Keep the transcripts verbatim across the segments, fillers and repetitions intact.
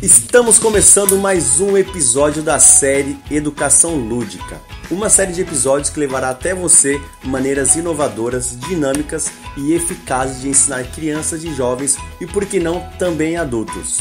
Estamos começando mais um episódio da série Educação Lúdica. Uma série de episódios que levará até você maneiras inovadoras, dinâmicas e eficazes de ensinar crianças e jovens e, por que não, também adultos.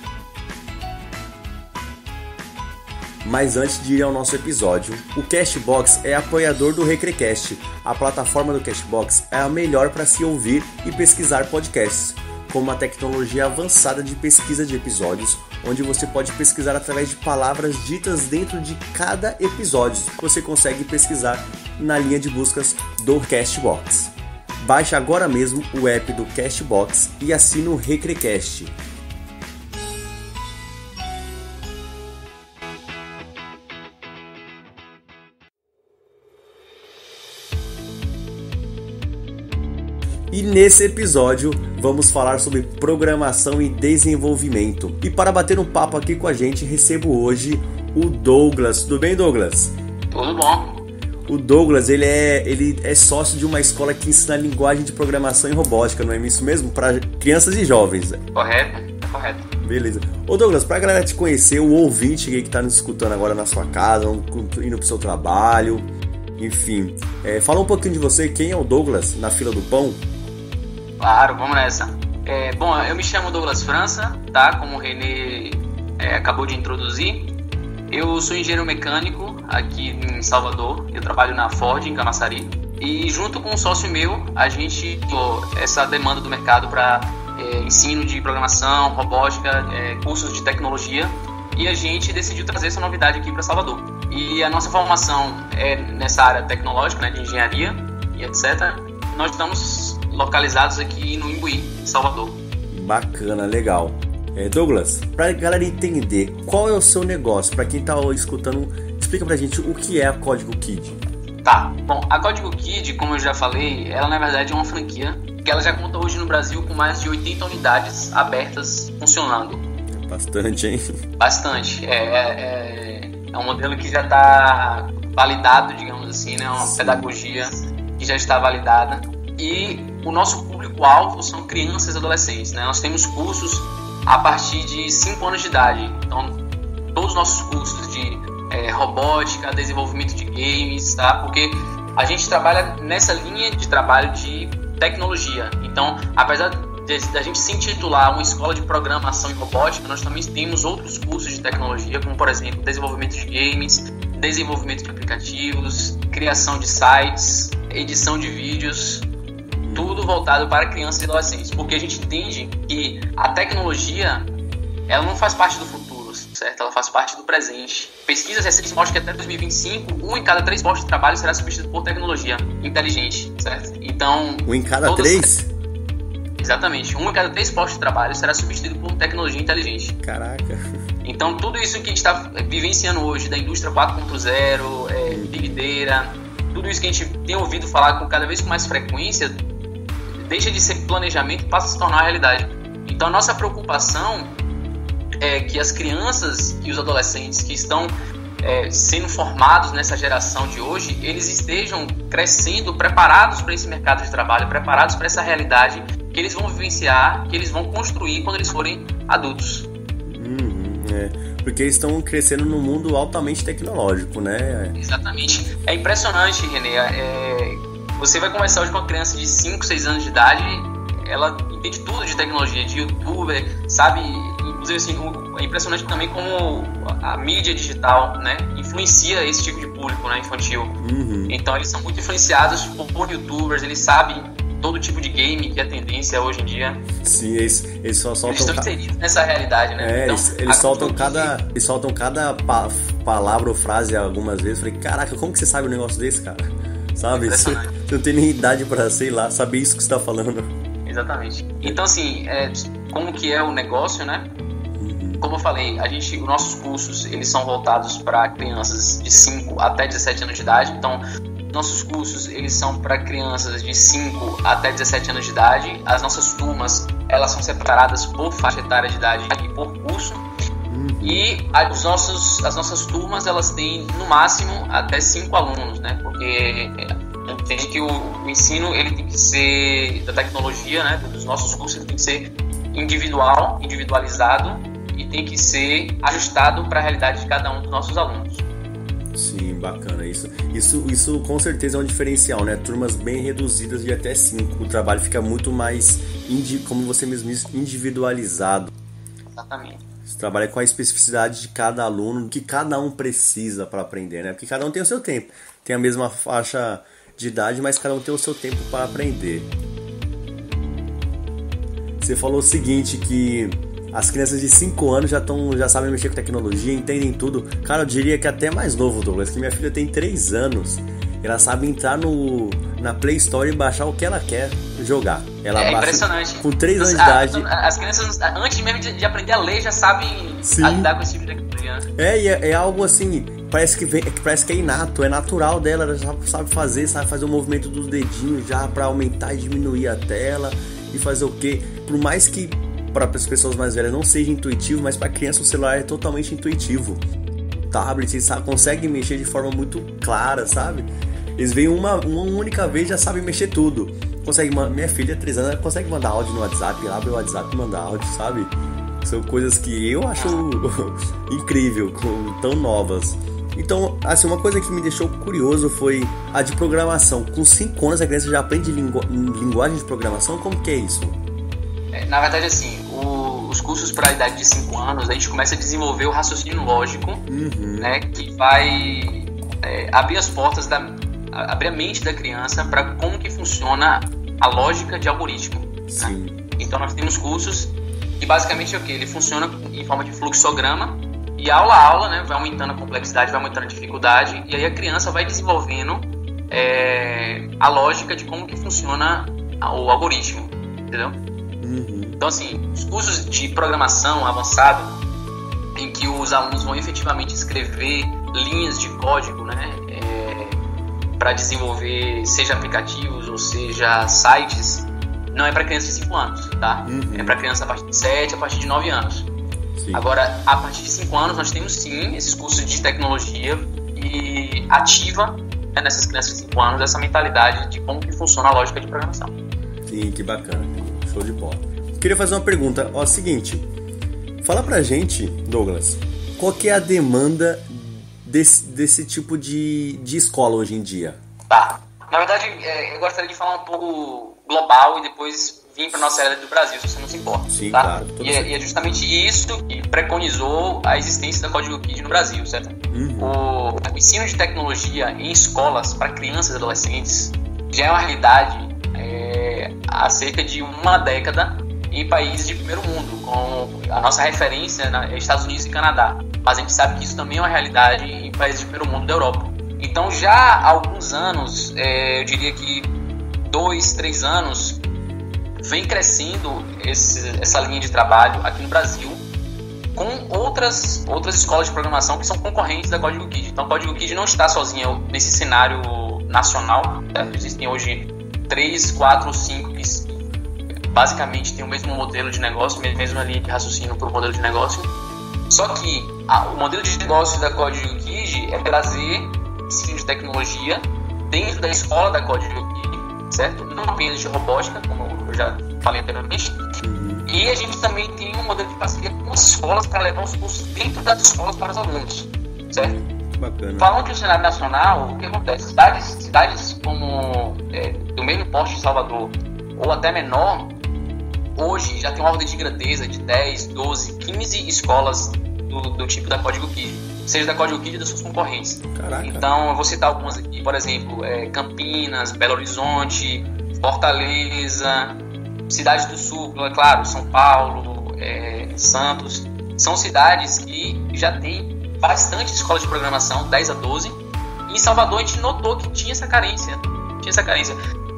Mas antes de ir ao nosso episódio, o Castbox é apoiador do Recrecast. A plataforma do Castbox é a melhor para se ouvir e pesquisar podcasts, com uma tecnologia avançada de pesquisa de episódios, onde você pode pesquisar através de palavras ditas dentro de cada episódio. Você consegue pesquisar na linha de buscas do Castbox. Baixe agora mesmo o app do Castbox e assine o Recrecast. E nesse episódio vamos falar sobre programação e desenvolvimento. E para bater um papo aqui com a gente, recebo hoje o Douglas. Tudo bem, Douglas? Tudo bom. O Douglas, ele é, ele é sócio de uma escola que ensina linguagem de programação e robótica, não é isso mesmo? Para crianças e jovens. Correto, é correto. Beleza. Ô Douglas, para a galera te conhecer, o ouvinte que está nos escutando agora na sua casa, indo para o seu trabalho, enfim. É, fala um pouquinho de você, quem é o Douglas na fila do pão? Claro, vamos nessa. É, bom, eu me chamo Douglas França, tá? Como o Renê é, acabou de introduzir. Eu sou engenheiro mecânico aqui em Salvador. Eu trabalho na Ford, em Camaçari. E junto com um sócio meu, a gente pô, essa demanda do mercado para é, ensino de programação, robótica, é, cursos de tecnologia. E a gente decidiu trazer essa novidade aqui para Salvador. E a nossa formação é nessa área tecnológica, né, de engenharia e etcétera. Nós estamos localizados aqui no Imbuí, em Salvador. Bacana, legal. É, Douglas, para a galera entender qual é o seu negócio, para quem está escutando, explica pra gente o que é a Código Kid. Tá, bom, a Código Kid, como eu já falei, ela na verdade é uma franquia que ela já conta hoje no Brasil com mais de oitenta unidades abertas funcionando. É bastante, hein? Bastante. É, é, é um modelo que já está validado, digamos assim, né? Uma Sim. pedagogia que já está validada. E o nosso público-alvo são crianças e adolescentes, né? Nós temos cursos a partir de cinco anos de idade. Então, todos os nossos cursos de é, robótica, desenvolvimento de games, tá? Porque a gente trabalha nessa linha de trabalho de tecnologia. Então, apesar da gente se intitular uma escola de programação e robótica, nós também temos outros cursos de tecnologia, como, por exemplo, desenvolvimento de games, desenvolvimento de aplicativos, criação de sites, edição de vídeos, tudo voltado para crianças e adolescentes, porque a gente entende que a tecnologia ela não faz parte do futuro, certo? Ela faz parte do presente. Pesquisas recentes mostram que até dois mil e vinte e cinco, um em cada três postos de trabalho será substituído por tecnologia inteligente, certo? Então, um em cada todas... três? Exatamente, um em cada três postos de trabalho será substituído por tecnologia inteligente. Caraca! Então, tudo isso que a gente está vivenciando hoje, da indústria quatro ponto zero, é, Big Data, tudo isso que a gente tem ouvido falar com cada vez com mais frequência, deixa de ser planejamento e passa a se tornar realidade. Então, a nossa preocupação é que as crianças e os adolescentes que estão é, sendo formados nessa geração de hoje, eles estejam crescendo, preparados para esse mercado de trabalho, preparados para essa realidade que eles vão vivenciar, que eles vão construir quando eles forem adultos. Uhum, é. Porque eles estão crescendo num mundo altamente tecnológico, né? Exatamente. É impressionante, Renê. É... Você vai conversar hoje com uma criança de cinco, seis anos de idade, ela entende tudo de tecnologia, de youtuber, sabe? Inclusive, assim, é impressionante também como a mídia digital, né, influencia esse tipo de público, né, infantil. Uhum. Então, eles são muito influenciados por, por youtubers, eles sabem todo tipo de game que é tendência hoje em dia. Sim, eles, eles só soltam... Eles estão inseridos nessa realidade, né? É, então, eles, eles, soltam cada, eles soltam cada pa- palavra ou frase algumas vezes. Eu falei, caraca, como que você sabe um negócio desse, cara? Sabe? Você, você não tem nem idade pra, sei lá, saber isso que você tá falando. Exatamente. Então, assim, é, como que é o negócio, né? Uhum. Como eu falei, a gente, os nossos cursos, eles são voltados para crianças de cinco até dezessete anos de idade. Então, nossos cursos, eles são para crianças de cinco até dezessete anos de idade. As nossas turmas, elas são separadas por faixa etária de idade e por curso. Uhum. E a, os nossos, as nossas turmas, elas têm, no máximo, até cinco alunos, né? Porque entende que o, o ensino, ele tem que ser, da tecnologia, né, dos nossos cursos, ele tem que ser individual, individualizado e tem que ser ajustado para a realidade de cada um dos nossos alunos. Sim, bacana. Isso, isso, isso com certeza é um diferencial, né? Turmas bem reduzidas de até cinco. O trabalho fica muito mais, indi- como você mesmo disse, individualizado. Exatamente. Você trabalha com a especificidade de cada aluno, que cada um precisa para aprender, né? Porque cada um tem o seu tempo. Tem a mesma faixa de idade, mas cada um tem o seu tempo para aprender. Você falou o seguinte, que as crianças de cinco anos já, tão, já sabem mexer com tecnologia, entendem tudo. Cara, eu diria que até mais novo, Douglas, que minha filha tem três anos. Ela sabe entrar no, na Play Store e baixar o que ela quer jogar. Ela é baixa, impressionante. Com três anos de a, idade. As crianças, antes mesmo de, de aprender a ler, já sabem lidar com esse tipo de tecnologia. É, e é, é algo assim, parece que, vem, parece que é inato, é natural dela. Ela já sabe fazer, sabe fazer o movimento dos dedinhos já para aumentar e diminuir a tela e fazer o quê? Por mais que para as pessoas mais velhas não seja intuitivo, mas para criança o celular é totalmente intuitivo. O tablet, eles conseguem mexer de forma muito clara, sabe? Eles veem uma, uma única vez, já sabem mexer tudo. Consegue, minha filha, três anos, ela consegue mandar áudio no WhatsApp, ela abre o WhatsApp e manda áudio, sabe? São coisas que eu acho incrível, tão novas. Então, assim, uma coisa que me deixou curioso foi a de programação. Com cinco anos a criança já aprende lingu... linguagem de programação? Como que é isso? É, na verdade, assim, o, os cursos para a idade de cinco anos, a gente começa a desenvolver o raciocínio lógico, uhum. né, que vai é, abrir as portas, da, abrir a mente da criança para como que funciona a lógica de algoritmo. Sim. Né? Então, nós temos cursos que basicamente é o quê? Ele funciona em forma de fluxograma e aula a aula, né, vai aumentando a complexidade, vai aumentando a dificuldade e aí a criança vai desenvolvendo é, a lógica de como que funciona o algoritmo, entendeu? Uhum. Então, assim, os cursos de programação avançado, em que os alunos vão efetivamente escrever linhas de código, né, é, para desenvolver, seja aplicativos ou seja sites, não é para crianças de cinco anos, tá? Uhum. É para crianças a partir de sete, a partir de nove anos. Sim. Agora, a partir de cinco anos, nós temos sim esses cursos de tecnologia e ativa, né, nessas crianças de cinco anos essa mentalidade de como que funciona a lógica de programação. Sim, que bacana. Show de bola. Queria fazer uma pergunta. Ó, é o seguinte. Fala pra gente, Douglas, qual que é a demanda desse, desse tipo de, de escola hoje em dia? Tá. Na verdade, é, eu gostaria de falar um pouco global e depois vir para nossa realidade do Brasil, se você não se importa. Sim, tá? claro. E é, e é justamente isso que preconizou a existência da Código Kid no Brasil, certo? Uhum. O, o ensino de tecnologia em escolas para crianças e adolescentes já é uma realidade é, há cerca de uma década em países de primeiro mundo, com a nossa referência na Estados Unidos e Canadá. Mas a gente sabe que isso também é uma realidade em países de primeiro mundo da Europa. Então, já há alguns anos, é, eu diria que dois, três anos, vem crescendo esse, essa linha de trabalho aqui no Brasil com outras, outras escolas de programação que são concorrentes da Código Kid. Então, a Código Kid não está sozinha nesse cenário nacional. Certo? Existem hoje três, quatro ou cinco que basicamente têm o mesmo modelo de negócio, mesmo ali de raciocínio para o modelo de negócio. Só que a, o modelo de negócio da Código Kid é trazer ensino de tecnologia dentro da escola da Código Kid, certo? Não apenas de robótica, como eu já falei anteriormente. Uhum. E a gente também tem um modelo de parceria com as escolas para levar os cursos dentro das escolas para os alunos, certo? Bacana. Falando de um cenário nacional, o que acontece? Cidades, cidades como é, do mesmo porte de Salvador ou até menor, hoje já tem uma ordem de grandeza de dez, doze, quinze escolas do, do tipo da Código Kid, seja da Código Kid e das suas concorrentes. Caraca. Então, eu vou citar algumas aqui, por exemplo, é, Campinas, Belo Horizonte, Fortaleza, cidades do Sul, é claro, São Paulo, é, Santos. São cidades que já têm bastante escola de programação, dez a doze. E em Salvador a gente notou que tinha essa carência. Tinha essa carência.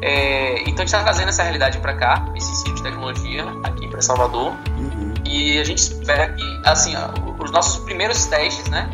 É, então a gente está trazendo essa realidade para cá, esse ensino de tecnologia aqui para Salvador. Uhum. E a gente espera que, assim, os nossos primeiros testes, né?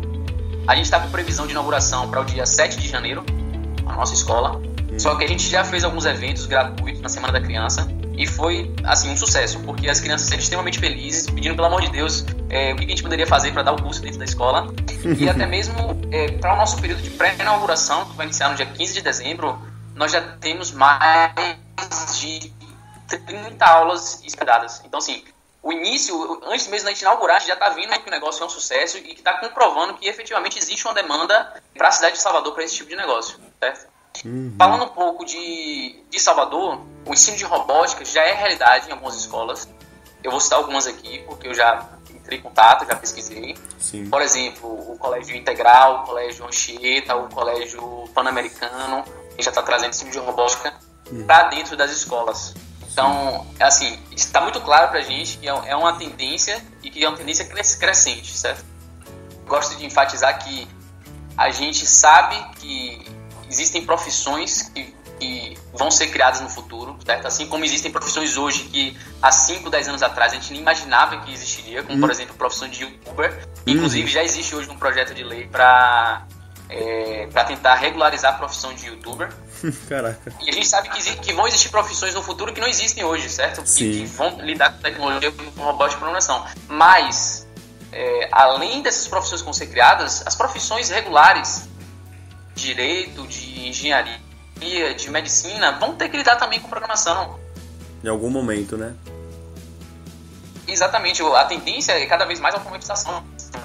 A gente está com previsão de inauguração para o dia sete de janeiro, a nossa escola. Uhum. Só que a gente já fez alguns eventos gratuitos na Semana da Criança e foi, assim, um sucesso, porque as crianças eram extremamente felizes, pedindo, pelo amor de Deus, é, o que a gente poderia fazer para dar o curso dentro da escola. E até mesmo é, para o nosso período de pré-inauguração, que vai iniciar no dia quinze de dezembro, nós já temos mais de trinta aulas espalhadas. Então, assim, o início, antes mesmo da gente inaugurar, a gente já está vendo que o negócio é um sucesso e que está comprovando que efetivamente existe uma demanda para a cidade de Salvador para esse tipo de negócio, certo? Uhum. Falando um pouco de, de Salvador, o ensino de robótica já é realidade em algumas escolas. Eu vou citar algumas aqui, porque eu já entrei em contato, já pesquisei. Sim. Por exemplo, o Colégio Integral, o Colégio Anchieta, o Colégio Pan-Americano, que já está trazendo ensino de robótica uhum. para dentro das escolas. Então, é assim, está muito claro para a gente que é uma tendência e que é uma tendência crescente, certo? Gosto de enfatizar que a gente sabe que existem profissões que, que vão ser criadas no futuro, certo? Assim como existem profissões hoje que há cinco, dez anos atrás a gente nem imaginava que existiria, como, hum. por exemplo, a profissão de youtuber. Inclusive, hum. já existe hoje um projeto de lei para é, para tentar regularizar a profissão de youtuber. Caraca. E a gente sabe que, que vão existir profissões no futuro que não existem hoje, certo? Que, que vão lidar com tecnologia, com robótica e programação. Mas, é, além dessas profissões que vão ser criadas, as profissões regulares, direito, de engenharia, de medicina, vão ter que lidar também com programação. Em algum momento, né? Exatamente. A tendência é cada vez mais a automatização.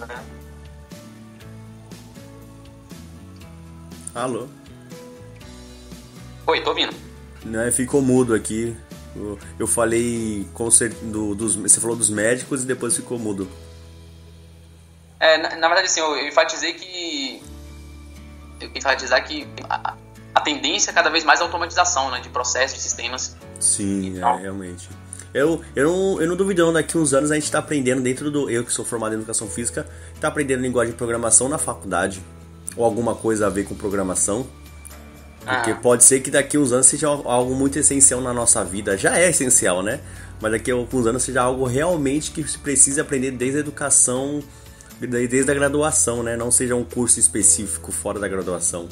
Alô? Oi, tô ouvindo. Né, ficou mudo aqui. Eu, eu falei com do, dos, você falou dos médicos e depois ficou mudo. É, na, na verdade, assim, eu, eu enfatizei que eu enfatizar que a, a tendência é cada vez mais a automatização, né, de processos, de sistemas. Sim, então, é, realmente. Eu, eu, não, eu não duvido não, daqui uns anos a gente tá aprendendo dentro do... Eu que sou formado em educação física, tá aprendendo linguagem de programação na faculdade. Ou alguma coisa a ver com programação. Porque ah. pode ser que daqui a uns anos seja algo muito essencial na nossa vida. Já é essencial, né? Mas daqui a alguns anos seja algo realmente que se precisa aprender desde a educação, desde a graduação, né? Não seja um curso específico fora da graduação.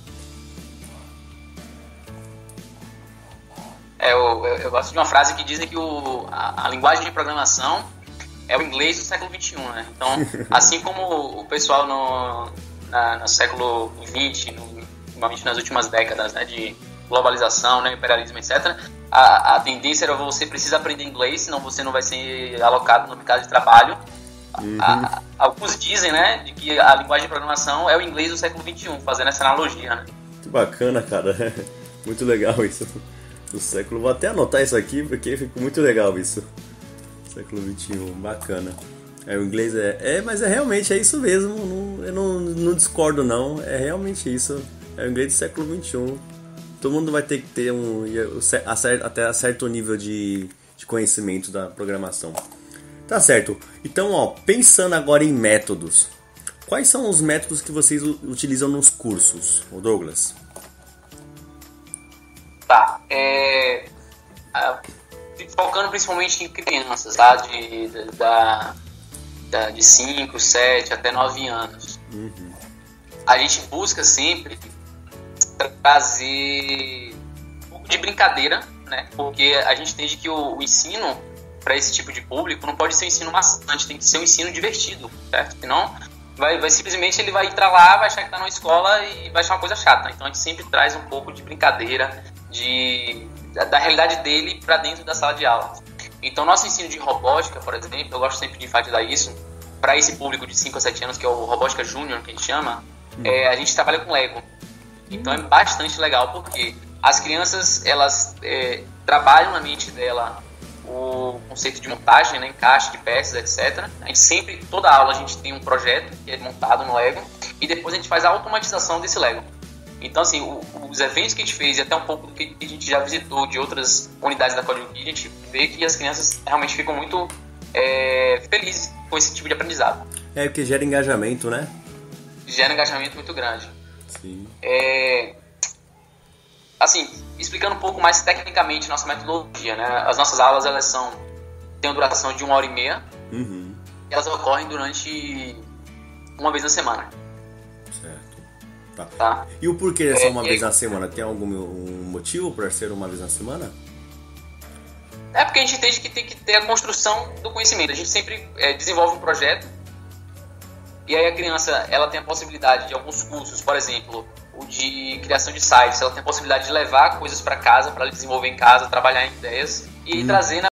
É, eu, eu, eu gosto de uma frase que dizem que o, a, a linguagem de programação é o inglês do século vinte e um, né? Então, assim como o pessoal no, na, no século vinte, no, principalmente nas últimas décadas, né, de globalização, né, imperialismo, etcétera, a, a tendência era você precisa aprender inglês, senão você não vai ser alocado no mercado de trabalho. Uhum. A, alguns dizem, né, de que a linguagem de programação é o inglês do século vinte e um, fazendo essa analogia, né? Que bacana, cara. Muito legal isso. Do século, vou até anotar isso aqui, porque ficou muito legal isso. Século vinte e um, bacana. É, o inglês é... É, mas é realmente, é isso mesmo. Não, eu não, não discordo, não. É realmente isso. É o inglês do século vinte e um. Todo mundo vai ter que ter um... até certo nível de, de conhecimento da programação. Tá certo. Então, ó, pensando agora em métodos. Quais são os métodos que vocês utilizam nos cursos, Douglas? Tá. É... Focando principalmente em crianças, tá? De, de, da, da, de cinco, sete até nove anos. Uhum. A gente busca sempre trazer um pouco de brincadeira, né? Porque a gente entende que o, o ensino para esse tipo de público não pode ser um ensino maçante, tem que ser um ensino divertido, certo? Senão vai, vai simplesmente ele vai entrar lá, vai achar que está numa escola e vai achar uma coisa chata. Então a gente sempre traz um pouco de brincadeira, de, da, da realidade dele para dentro da sala de aula. Então nosso ensino de robótica, por exemplo, eu gosto sempre de enfatizar isso, para esse público de cinco a sete anos, que é o Robótica Júnior, que a gente chama, hum. é, a gente trabalha com Lego. Então é bastante legal, porque as crianças, elas é, trabalham na mente dela o conceito de montagem, né, encaixe de peças, etcétera. A gente sempre, toda aula a gente tem um projeto que é montado no Lego e depois a gente faz a automatização desse Lego. Então, assim, o, os eventos que a gente fez e até um pouco do que a gente já visitou de outras unidades da Código Kid, a gente vê que as crianças realmente ficam muito é, felizes com esse tipo de aprendizado. É, porque gera engajamento, né? Gera engajamento muito grande. Sim. É, assim, explicando um pouco mais tecnicamente nossa metodologia, né? As nossas aulas, elas são, têm uma duração de uma hora e meia. Uhum. E elas ocorrem durante uma vez na semana. Certo. Tá. Tá? E o porquê é só uma é, vez é, na semana? Tem algum um motivo para ser uma vez na semana? É porque a gente entende que tem que ter a construção do conhecimento. A gente sempre é, desenvolve um projeto e aí a criança, ela tem a possibilidade de alguns cursos, por exemplo, o de criação de sites, ela tem a possibilidade de levar coisas para casa, para desenvolver em casa, trabalhar em ideias e hum. trazer